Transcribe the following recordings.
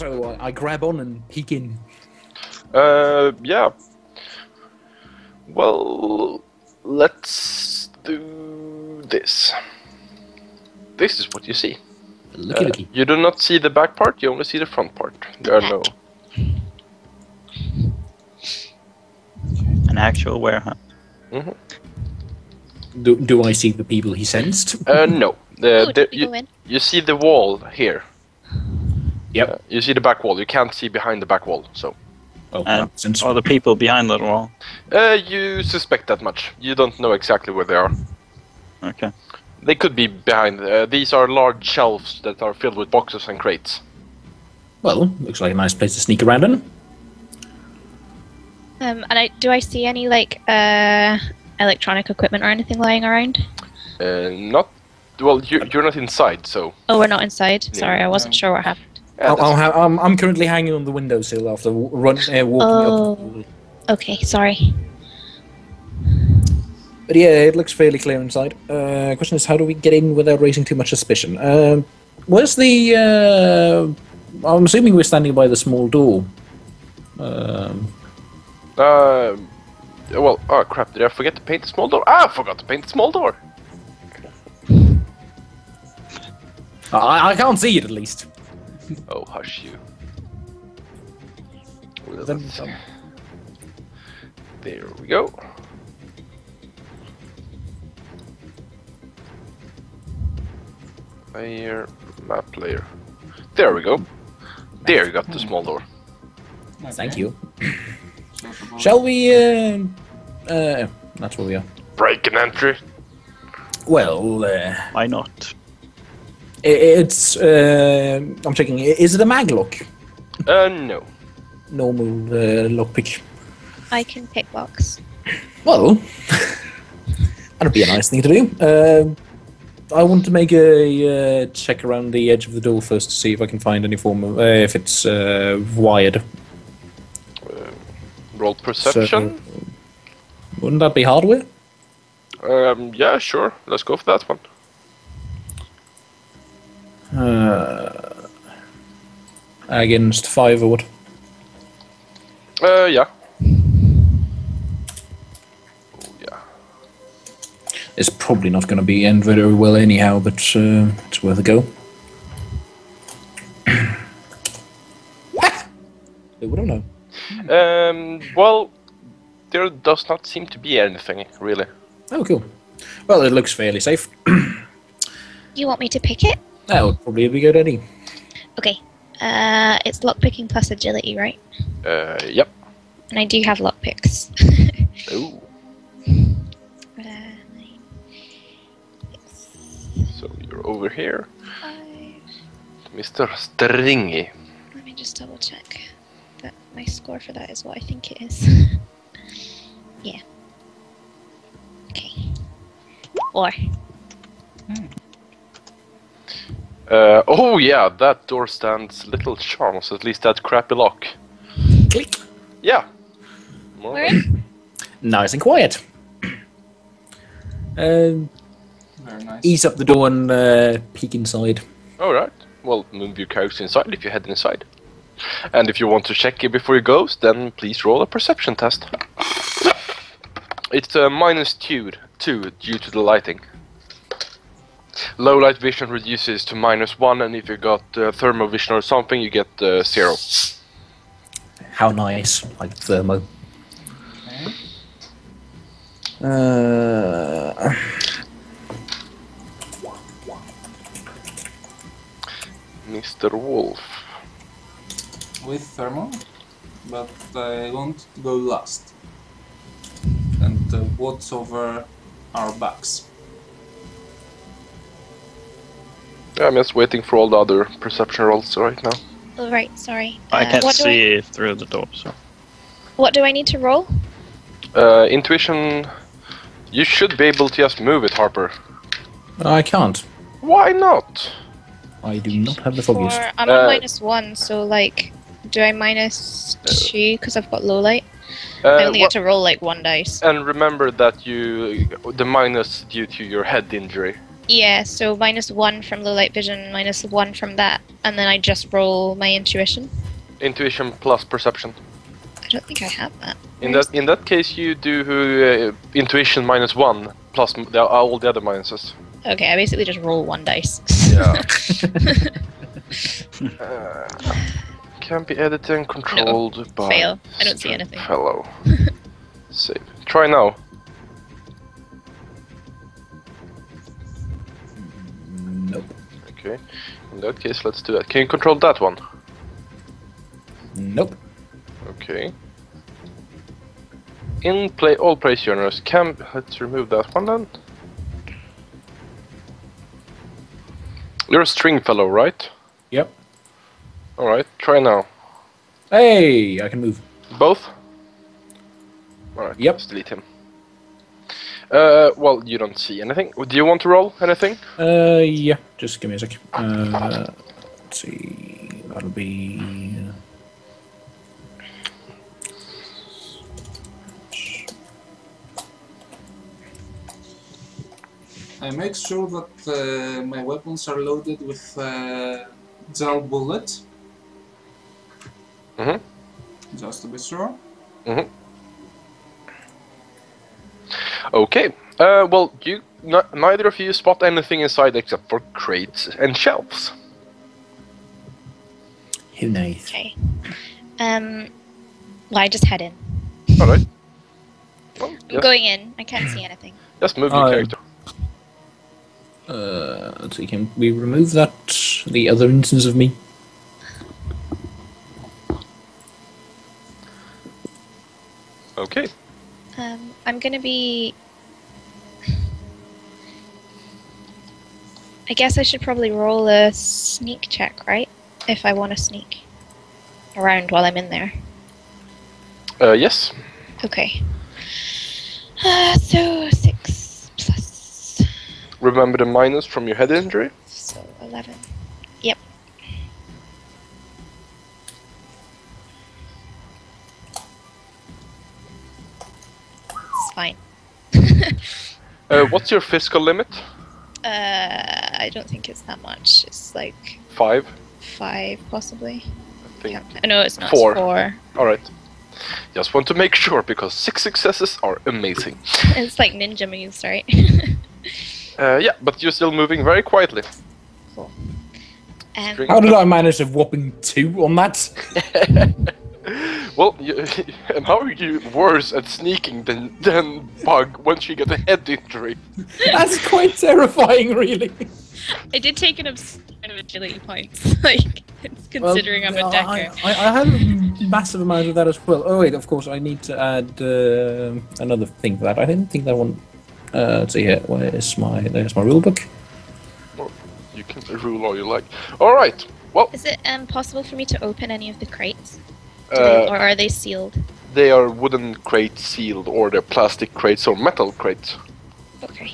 So I grab on and peek in. Yeah. Well, let's do this. This is what you see. Looky. You do not see the back part, you only see the front part. There are no... An actual warehouse. Do I see the people he sensed? No. Ooh, You see the wall here. Yep. You see the back wall. You can't see behind the back wall, so... Oh, And since all the people behind the wall. You suspect that much. You don't know exactly where they are. Okay. They could be behind. These are large shelves that are filled with boxes and crates. Well, looks like a nice place to sneak around in. And do I see any like electronic equipment or anything lying around? Not. Well, you're not inside, so. Oh, we're not inside. Yeah. Sorry, I wasn't sure what happened. Yeah, I'm currently hanging on the windowsill after walking up. Okay, sorry. But yeah, it looks fairly clear inside. Question is, how do we get in without raising too much suspicion? Where's the... I'm assuming we're standing by the small door. Well, oh crap! Did I forget to paint the small door? Ah, I forgot to paint the small door. I can't see it, at least. Oh, hush you. There we go. Layer, map layer. There we go. There you got the small door. Thank you. Shall we, that's where we are. Break an entry. Well, Why not? it's, I'm checking, is it a maglock? No. Normal, lockpick. I can pick locks. Well, that'd be a nice thing to do. I want to make a check around the edge of the door first to see if I can find any form of, if it's wired. Roll perception. So, wouldn't that be hardware? Yeah, sure. Let's go for that one. Against 5 or what? Yeah. Oh, yeah. It's probably not going to be end very well anyhow, but it's worth a go. We don't know. Well, there does not seem to be anything, really. Oh, cool. Well, it looks fairly safe. You want me to pick it? That would probably be good, Eddie. Okay. It's lockpicking plus agility, right? Yep. And I do have lockpicks. Ooh. So you're over here. 5. Mr. Stringy. Let me just double check that my score for that is what I think it is. Yeah. Okay. 4. Oh yeah, that door stands little chance, at least that crappy lock. Click. Yeah. We're in. Nice and quiet. Very nice. Ease up the door and peek inside. Alright. Well, move your character inside if you head inside. And if you want to check it before you go, then please roll a perception test. It's -2 due to the lighting. Low light vision reduces to -1, and if you got thermal vision or something, you get 0. How nice. Like thermo. Mr. Wolf. With thermal, but I want to go last. And what's over our backs? I'm just waiting for all the other perception rolls right now. Oh, right, sorry. I can't what do see through the door, so... What do I need to roll? Intuition... You should be able to just move it, Harper. I can't. Why not? I do not have the foggiest. Or I'm on -1, so like, do I -2 because I've got low light? I only get to roll like 1 dice. And remember that the minus due to your head injury. Yeah, so -1 from low light vision, -1 from that, and then I just roll my intuition. Intuition plus perception. I don't think I have that. In that case, you do intuition -1 plus all the other minuses. Okay, I basically just roll 1 dice. Yeah. Can be edited and controlled by. Fail. I don't see anything. Fellow. Save. Try now. Nope. Okay. In that case, let's do that. Can you control that one? Nope. Okay. In play, all play genres can. Let's remove that one then. You're a Stringfellow, right? Yep. Alright, try now. Hey, I can move. Both? Alright, Yep. let's delete him. Well, you don't see anything. Do you want to roll anything? Yeah, just give me a sec. Let's see, that'll be... I make sure that my weapons are loaded with gel bullet. Just to be sure. Okay. Well, neither of you spot anything inside except for crates and shelves. Who knows? Okay. Well, I just head in. Alright. Well, I'm going in. I can't see anything. Just move your character. Let's see, can we remove that, the other instance of me? Okay. I'm gonna be... I guess I should probably roll a sneak check, right? If I want to sneak around while I'm in there. Yes. Okay. So 6 plus... Remember the minus from your head injury? So 11. Yep. It's fine. What's your physical limit? I don't think it's that much. It's like 5? 5, possibly. I think. No, it's not. 4. It's 4. Alright. Just want to make sure, because 6 successes are amazing. It's like ninja moves, right? Yeah, but you're still moving very quietly. Cool. How did I manage a whopping 2 on that? Well, and how are you worse at sneaking than Bug once you get a head injury? That's quite terrifying, really. I did take an amount of agility points, like, considering I'm a decker. I had a massive amount of that as well. Oh wait, of course, I need to add another thing for that. I didn't think that one... let's see here, there's my rulebook. Well, you can rule all you like. Alright, well... Is it possible for me to open any of the crates? Or are they sealed? They are wooden crates sealed, or they're plastic crates or metal crates. Okay.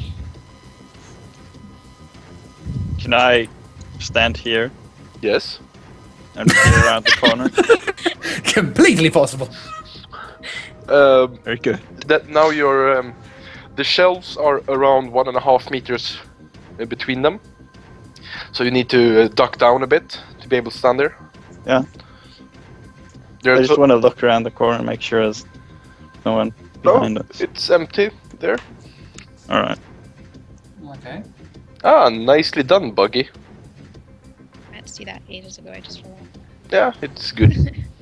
Can I stand here Yes. and peer around the corner? Completely possible. Very good. That now your the shelves are around 1.5 meters between them, so you need to duck down a bit to be able to stand there. Yeah. I There's just want to look around the corner and make sure there's no one behind us. It's empty there. Alright. Okay. Ah, nicely done, Buggy. I had to see that ages ago, I just forgot. Yeah, it's good.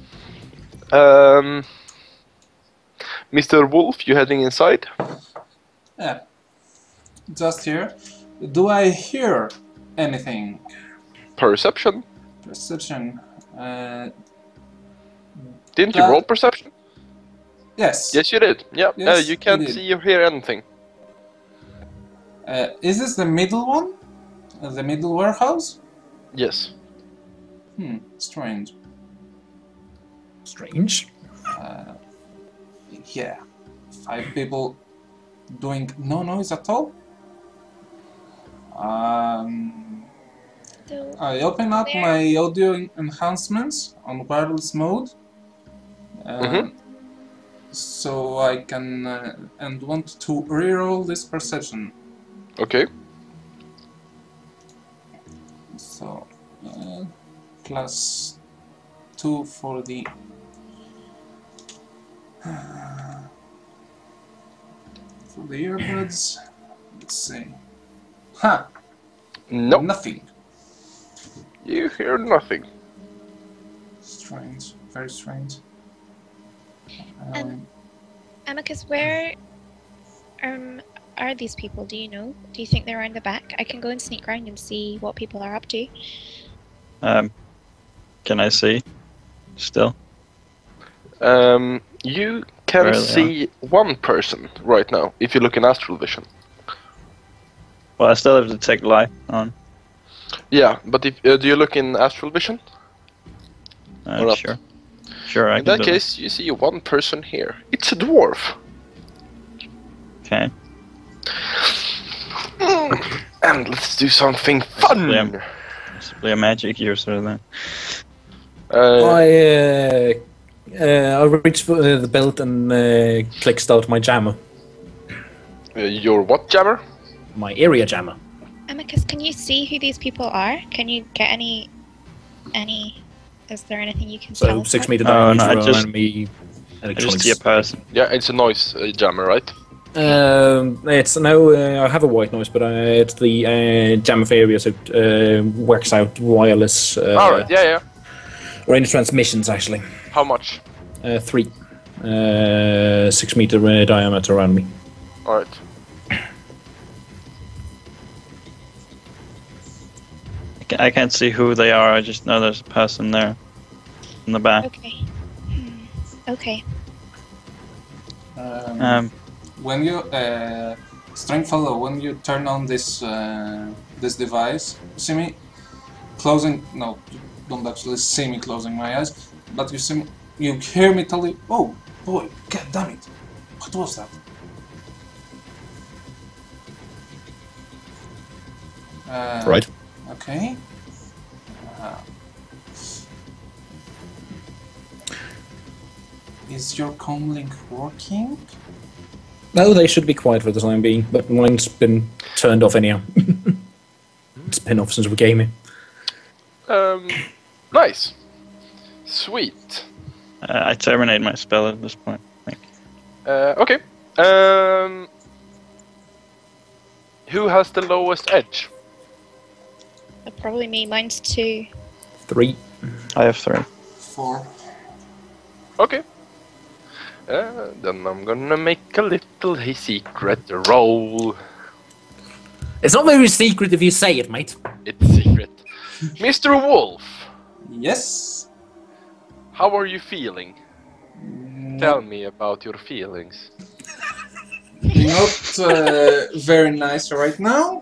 Mr. Wolf, you heading inside? Yeah. Just here. Do I hear anything? Perception. Perception. Didn't you roll perception? Yes. Yes, you did. Yeah. Yes, you can't I did. see or hear anything. Is this the middle one? The middle warehouse? Yes. Strange. Strange. Yeah. 5 people doing no noise at all? So, I open up Where? my audio enhancements on wireless mode. So I can and want to reroll this perception. Okay. So, plus 2 for the earbuds. Let's see. Ha! No, Nothing. you hear nothing. Strange. Very strange. Amicus, where are these people? Do you know? Do you think they're around the back? I can go and sneak around and see what people are up to. Can I see? Still? You can Where they see one person right now if you look in astral vision. Well, I still have detect light on. Yeah, but if do you look in astral vision? Or not? Sure. Sure, I In can that do case, you see one person here. It's a dwarf. Okay. And let's do something fun. Possibly a magic user then. I reach for the belt and click start my jammer. Your what jammer? My area jammer. Amicus, can you see who these people are? Can you get any? Is there anything you can tell So us? 6 meter Oh, diameter no, I just- around me. I just see a Electronics. person. Yeah, it's a noise jammer, right? It's no. I have a white noise, but it's the jammer for area, so it works out wireless. Alright, yeah. Range transmissions actually. How much? 3. 6 meter diameter around me. Alright. I can't see who they are, I just know there's a person there. In the back. Okay. Okay. When you Stringfellow, when you turn on this this device, see me closing. No, you don't actually see me closing my eyes, but you see me, you hear me tell you, "Oh boy, god damn it, what was that?" Right. Okay. Is your comlink working? No, they should be quiet for the time being, but mine's been turned off anyhow. It's been off since we came in. Nice. Sweet. I terminate my spell at this point. I think. Okay. Who has the lowest edge? Probably me. Mine's 2. 3. I have 3. 4. Okay. Then I'm gonna make a little secret roll. It's not very secret if you say it, mate. It's secret. Mr. Wolf, Yes. how are you feeling? Tell me about your feelings. Not very nice right now.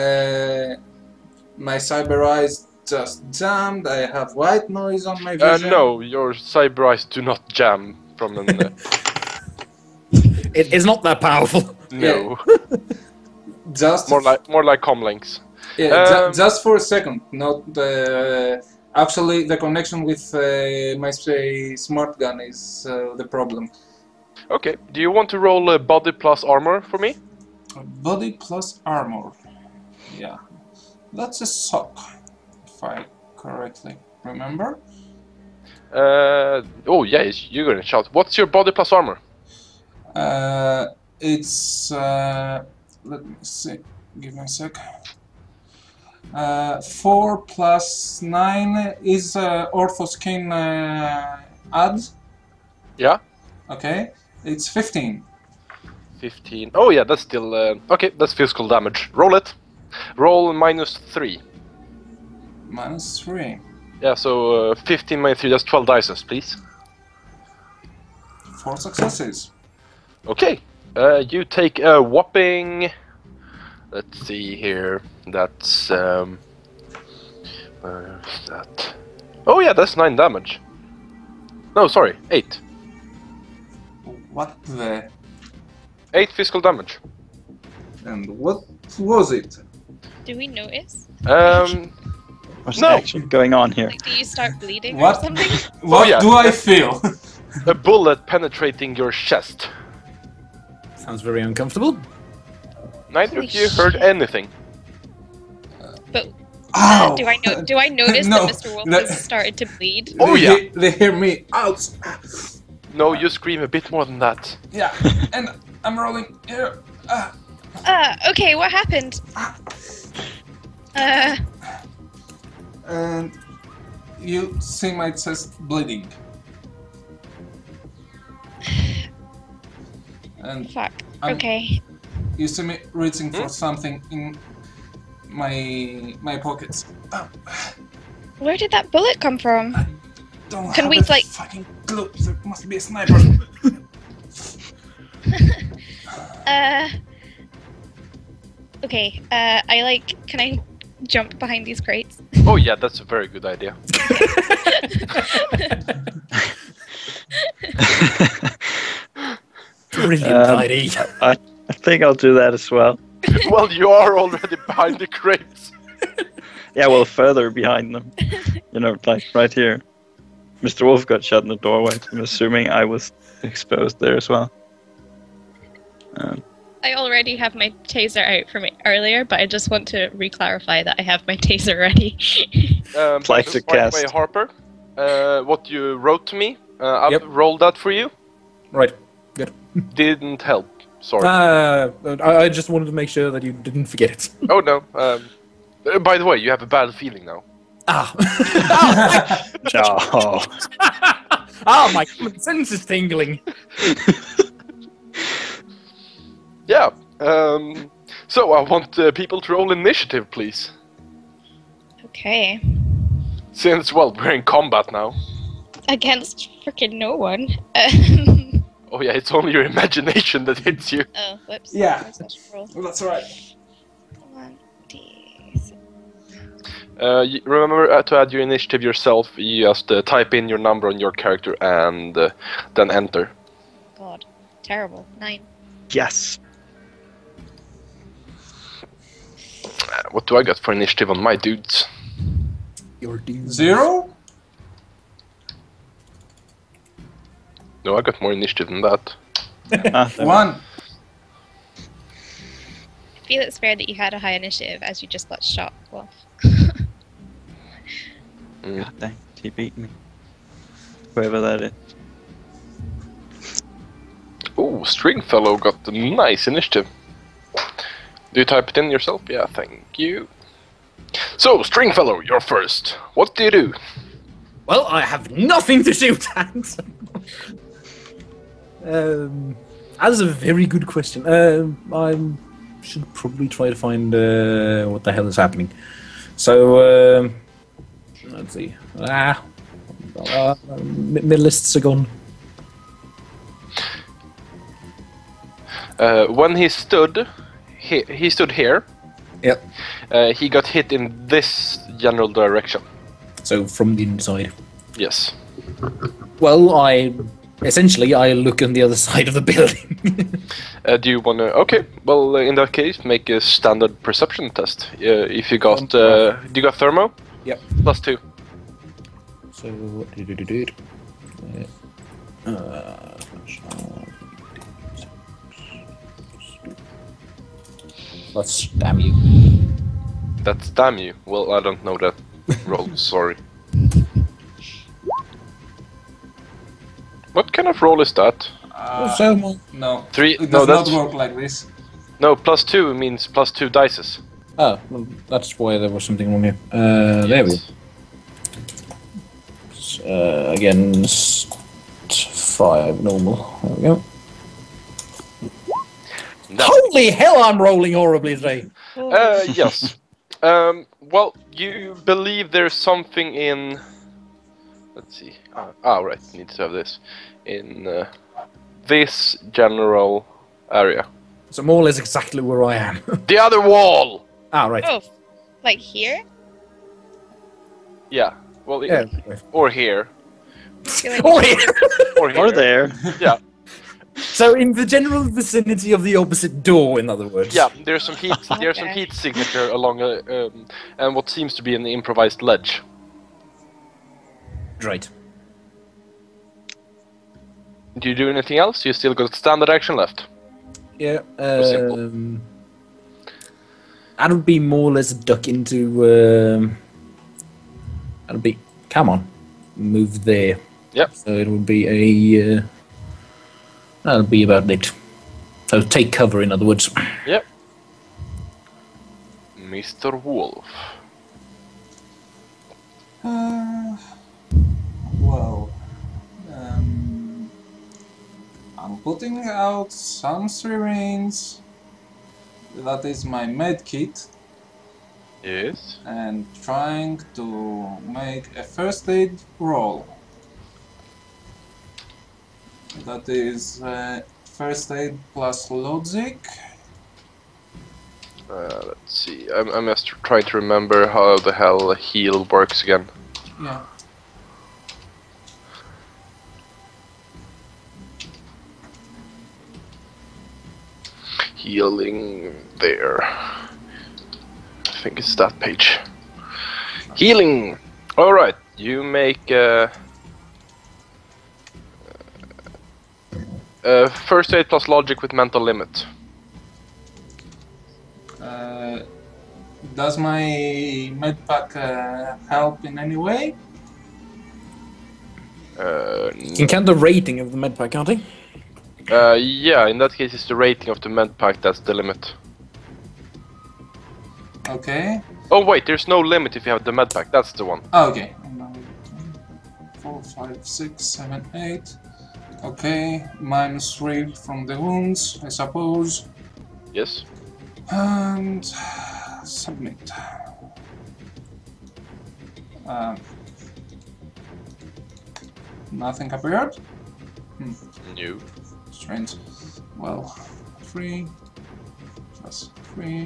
My cyber eyes just jammed. I have white noise on my vision. No, your cyber eyes do not jam from an... It's not that powerful. no. Just more like comlinks. yeah, just for a second. Not actually the connection with my smart gun is the problem. Okay, do you want to roll a body plus armor for me? Body plus armor. Yeah, that's a sock, if I correctly remember. Oh yeah, you're gonna shout. What's your body plus armor? It's let me see. Give me a sec. 4 plus 9 is orthoskin add. Yeah? Okay, it's 15. 15. Oh yeah, that's still... okay, that's physical damage. Roll it. Roll -3. -3. Yeah, so 15 minus 3, that's 12 dices, please. 4 successes. Okay, you take a whopping... Let's see here, that's... where's that? Oh yeah, that's 9 damage. No, sorry, 8. What the... 8 physical damage. And what was it? Do we notice? What's No. actually going on here? Like, do you start bleeding or What? something? What yeah. do I feel? A bullet penetrating your chest. Sounds very uncomfortable. Neither Holy of you heard shit. anything. But Ow! Do I notice No, that Mr. Wolf no. has started to bleed? Oh, yeah. They hear me. Ouch! No, you scream a bit more than that. Yeah, and I'm rolling here. Okay, what happened? And you see my chest bleeding. And Fuck. I'm- Okay. you see me reaching for something in my pockets. Where did that bullet come from? Don't Can have we, a like- fucking clue. There must be a sniper. Okay, can I jump behind these crates? Oh yeah, that's a very good idea. Brilliant idea. I think I'll do that as well. Well, you are already behind the crates. Yeah, well, further behind them. You know, like right here. Mr. Wolf got shut in the doorway. I'm assuming I was exposed there as well. I already have my taser out from earlier, but I just want to re-clarify that I have my taser ready. Like to by the cast. way, Harper, what you wrote to me, I've Yep. rolled that for you. Right. Good. Didn't help. Sorry. I just wanted to make sure that you didn't forget it. Oh no. By the way, you have a bad feeling now. Ah. Oh. Ah, my common sense is tingling. Yeah. So I want people to roll initiative, please. Okay. Since, well, we're in combat now. Against freaking no one. Oh yeah, it's only your imagination that hits you. Oh, whoops. Yeah. Where's that roll? Well, that's alright. 1d6. Remember to add your initiative yourself. You just type in your number on your character and then enter. God. Terrible. 9. Yes. What do I got for initiative on my dudes? Your dude. 0? No, I got more initiative than that. There 1. I feel it's fair that you had a high initiative as you just got shot. Well. God dang, he beat me. Whoever that is. Oh, Stringfellow got a nice initiative. Do you type it in yourself? Yeah, thank you. So, Stringfellow, you're first. What do you do? Well, I have nothing to shoot at. That is a very good question. I should probably try to find what the hell is happening. So, let's see. Middleists are gone. When he stood here. Yep. He got hit in this general direction. So from the inside. Yes. Well, I look on the other side of the building. Do you want to? Okay. Well, in that case, make a standard perception test. If you got, do you got thermo? Yep. +2. So let's damn you. That's damn you. Well, I don't know that roll. Sorry. What kind of roll is that? So No. 3. It No, does not that's work like this. no. +2 means +2 dices. well, that's why there was something wrong here. There we go. Against 5 normal. There we go. Holy hell! I'm rolling horribly today. Yes. Well, you believe there's something in. Let's see. Right. Need to have this in this general area. So more or less exactly where I am. The other wall. Right. Oh, like here? Yeah. Well, Yeah. or here. Feel like Or here. Or here. Or there. Yeah. So in the general vicinity of the opposite door, in other words. Yeah. There's some heat. There's some Okay. heat signature along and what seems to be an improvised ledge. Right. Do you do anything else? You still got standard action left. Yeah. simple. That would be more or less a duck into. That'd be. Come on, move there. Yep. So it would be a. That'll be about it. So take cover, in other words. Yep. Mr. Wolf. Well, I'm putting out some syringes. That is my med kit, Yes. and trying to make a first aid roll. That is first aid plus logic. Let's see. I'm just trying to remember how the hell heal works again. Yeah. Healing there. I think it's that page. Healing. All right. You make first aid plus logic with mental limit. Does my med pack help in any way? You can count the rating of the medpack, can't he? Yeah, in that case it's the rating of the med pack that's the limit. Okay. Oh wait, there's no limit if you have the med pack, that's the one. Oh, okay. 4, 5, 6, 7, 8. Okay. -3 from the wounds, I suppose. Yes. And submit. Nothing appeared? New. Strange. Well, 3 plus 3.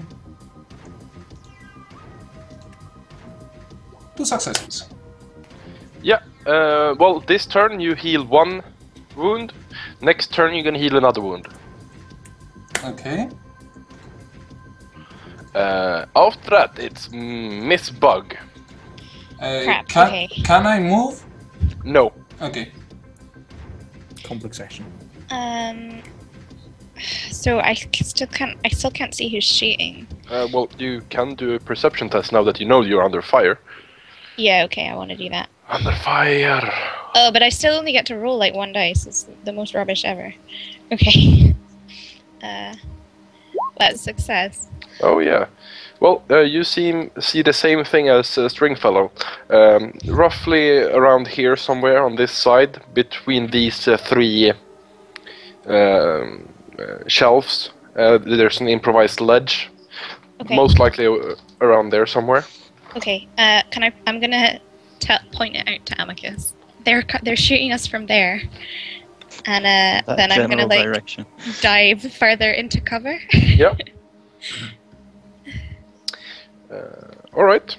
2 successes. Yeah, well, this turn you heal 1 wound. Next turn you're gonna heal another wound. Okay. After that, it's Miss Bug. Crap, Can, okay. can I move? No. Okay. Complex action. So I still can't see who's shooting. Well, you can do a perception test now that you know you're under fire. Yeah, okay, I want to do that. Under fire. Oh, but I still only get to roll like 1 dice. It's the most rubbish ever. Okay. That's success. Oh yeah. Well, you see the same thing as Stringfellow. Roughly around here somewhere on this side, between these 3 shelves, there's an improvised ledge. Okay. Most likely around there somewhere. Okay. I'm gonna point it out to Amicus. They're shooting us from there, and That then I'm gonna general like direction. dive further into cover. Yep. Alright.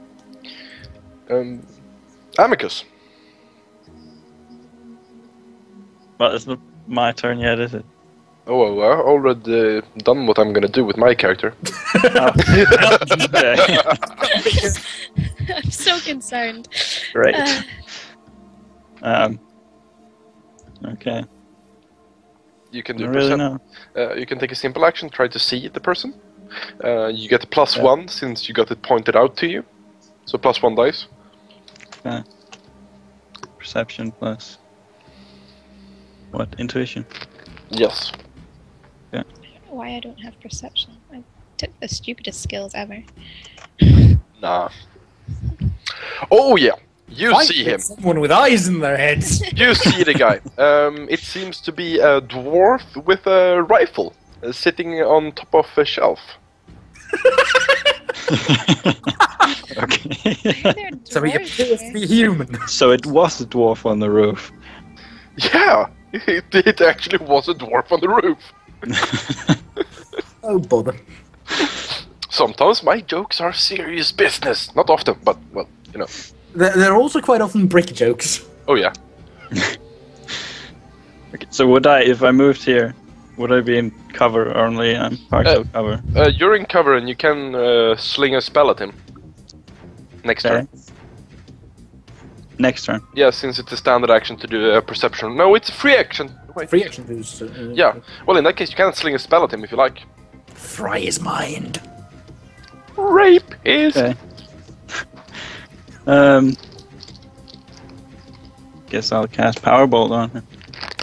Amicus. Well, it's not my turn yet, is it? Oh, well, I already done what I'm gonna do with my character. Okay. I'm so concerned. Great. Okay. You can I do don't really percep- know. you can take a simple action, try to see the person. You get a +1 since you got it pointed out to you. So +1 dice. Okay. Perception plus what? Intuition. Yes. I don't know why I don't have perception. I took the stupidest skills ever. Nah. Oh yeah. You Fight see with him. Someone with eyes in their heads. You see the guy. It seems to be a dwarf with a rifle, sitting on top of a shelf. Okay. They're So he dwarves appears to here. be human. So it was a dwarf on the roof. Yeah, it actually was a dwarf on the roof. Oh bother. Sometimes my jokes are serious business. Not often, but, well, you know. They're also quite often brick jokes. Oh yeah. Okay, so would I, if I moved here, would I be in cover only? I'm partial cover. You're in cover and you can sling a spell at him. Next Okay. turn. Next turn. Yeah, since it's a standard action to do a perception. No, it's a free action. Wait. Free action boost. Yeah. Well, in that case, you can sling a spell at him if you like. Fry his mind. Rapist! Okay. Guess I'll cast Powerbolt on him.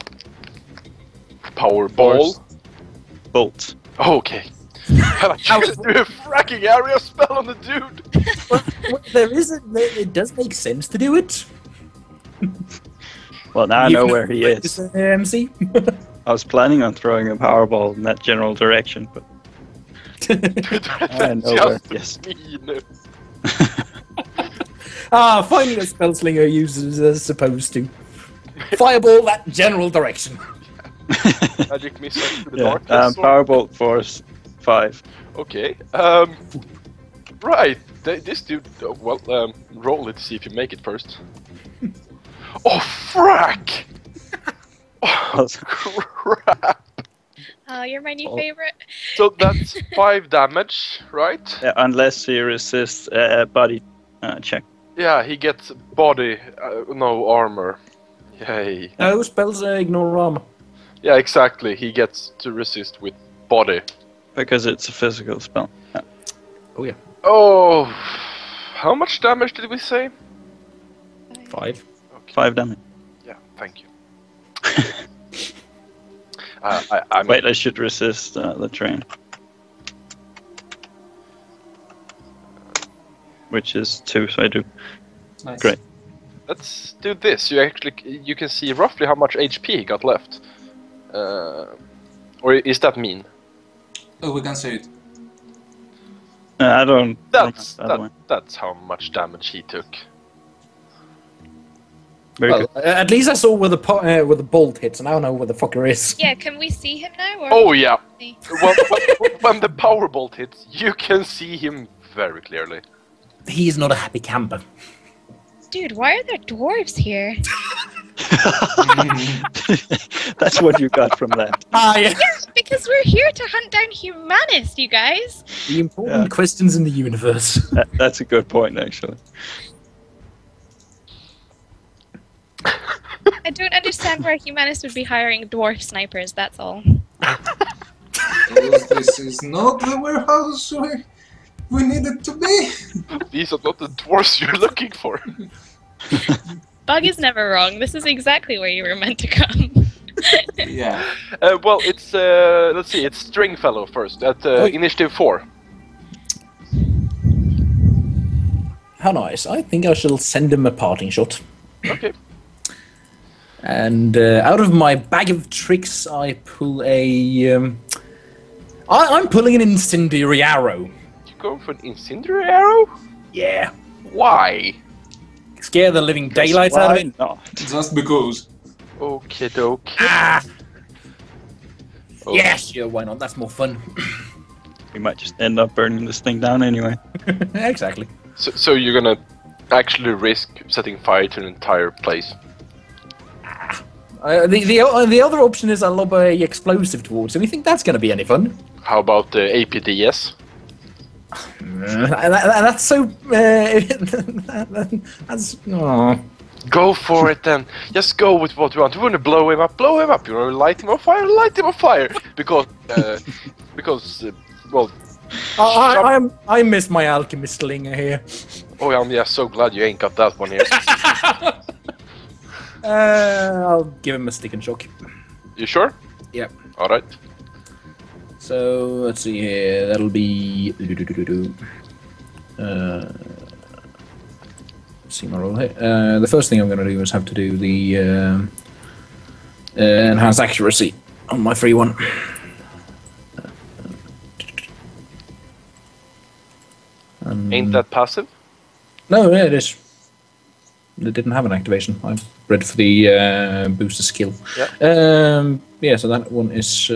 Powerball? Bolt. Oh, okay. I was do a fracking area spell on the dude! Well, it does make sense to do it. Well, now I know where he is. MC. I was planning on throwing a Powerball in that general direction, but I know where. Yes. Mean. Finally a spell slinger uses as supposed to. Fireball that general direction. Magic missile to the Yeah. darkness. Powerbolt force 5. Okay. Right. This dude. Roll it to see if you make it first. Oh, frack! Oh, crap! Oh, you're my new favorite. So that's 5 damage, right? Yeah, unless he resists a body check. Yeah, he gets body, no armor. Yay. No, spells ignore armor. Yeah, exactly. He gets to resist with body. Because it's a physical spell. Yeah. Oh yeah. Oh, how much damage did we say? 5. Okay. 5 damage. Yeah, thank you. I mean, Wait, I should resist the train. Which is 2, so I do. Nice. Great. let's do this. You can see roughly how much HP he got left. Or is that mean? Oh, we can see it. I don't. That's how much damage he took. Very Well, good. at least I saw where the bolt hits, and I don't know where the fucker is. Yeah, can we see him now? Or Oh yeah. see? When the power bolt hits, you can see him very clearly. He is not a happy camper. Dude, why are there dwarves here? That's what you got from that. Yeah. Yeah, because we're here to hunt down humanists, you guys. The important questions in the universe. That's a good point, actually. I don't understand why humanists would be hiring dwarf snipers, that's all. This is not the warehouse we need it to be. These are not the dwarves you're looking for. Bug is never wrong. This is exactly where you were meant to come. Yeah. Well, it's let's see, it's Stringfellow first at initiative 4. How nice. I think I shall send him a parting shot. Okay. And out of my bag of tricks, I pull a... I'm pulling an incendiary arrow. You going for an incendiary arrow? Yeah. Why? Scare the living daylight out of it. Not? Just because. Okay, doke. Ah! Oh. Yeah, sure, why not? That's more fun. We might just end up burning this thing down anyway. Exactly. So you're gonna actually risk setting fire to an entire place? The other option is I lob a explosive towards him. You think that's going to be any fun? How about the APDS? That's so... that's... Oh. Go for it then. Just go with what you want. You want to blow him up? Blow him up. You want to light him on fire? Light him on fire. Because, well... I miss my alchemist slinger here. Oh, I'm just so glad you ain't got that one here. I'll give him a stick and shock. You sure? Yep. Alright. So, let's see here. That'll be... see my roll here. The first thing I'm going to do is have to do the enhanced accuracy on my free one. Ain't that passive? No, yeah, it is. It didn't have an activation. I've read for the booster skill. Yeah. Yeah, so that one is...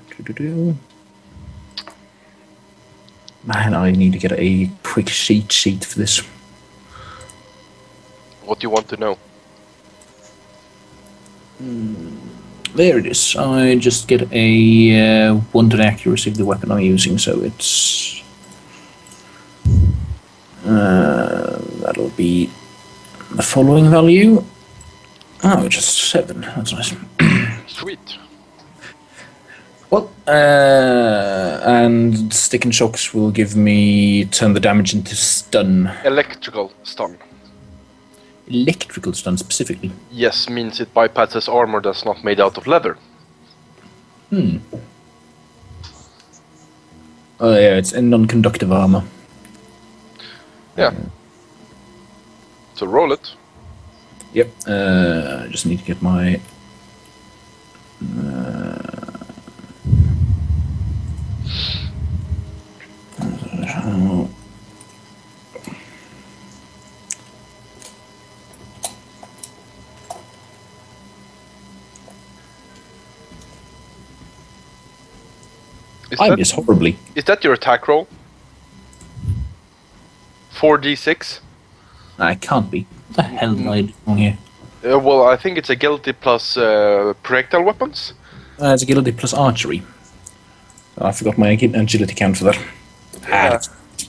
Man, I need to get a quick sheet for this. What do you want to know? There it is. I just get a 1 to the accuracy of the weapon I'm using, so it's... that'll be the following value. Oh, just 7. That's nice. Sweet. Well, and stick and shocks will give me turn the damage into stun. Electrical stun. Electrical stun specifically. Yes, means it bypasses armor that's not made out of leather. Oh yeah, it's a non-conductive armor. Yeah. So roll it. Yep. I just need to get my. I miss horribly. Is that your attack roll? 4d6? I can't be. What the hell did I do wrong here? Well, I think it's agility plus projectile weapons. It's agility plus archery. I forgot my agility count for that. Yeah.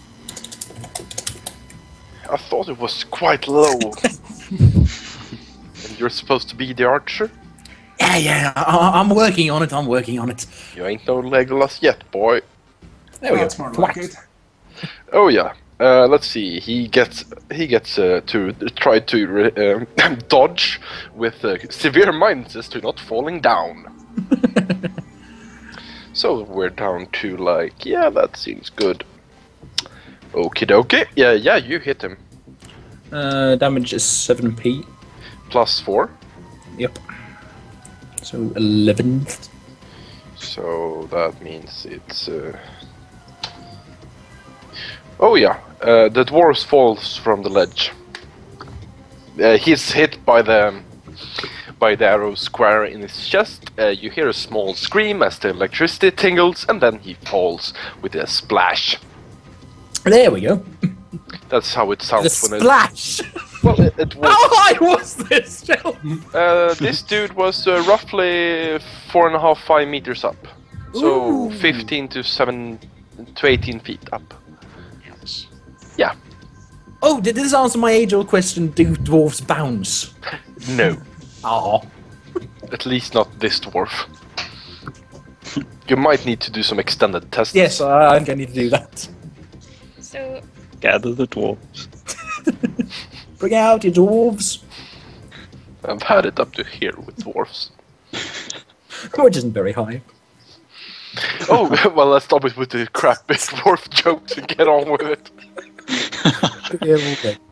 I thought it was quite low. And you're supposed to be the archer? Yeah, I'm working on it, You ain't no Legolas yet, boy. There we go. That's more like it. Oh yeah. Let's see. He gets to try to dodge with severe minuses to not falling down. So we're down to like, yeah, that seems good. Okie dokie. Yeah, you hit him. Damage is 7p. Plus 4. Yep. So 11. So that means it's. Oh yeah, the dwarf falls from the ledge. He's hit by the arrow square in his chest. You hear a small scream as the electricity tingles, and then he falls with a splash. There we go. That's how it sounds The when splash! Well, it was. How high was this, Joe? This dude was roughly 4.5-5 meters up, so Ooh. 15 to 18 feet up. Ouch. Yeah. Oh, did this answer my age-old question, do dwarves bounce? No, Oh. at least not this dwarf. You might need to do some extended tests. Yes, I think I need to do that. So, Gather the dwarves. Bring out your dwarves. I've had it up to here with dwarfs. Which isn't very high. Oh, well, let's stop it with the crappy dwarf jokes and get on with it. Yeah, okay.